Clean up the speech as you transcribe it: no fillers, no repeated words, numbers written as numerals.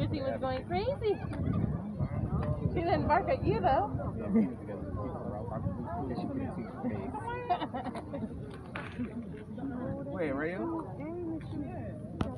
She was going crazy. She didn't bark at you though.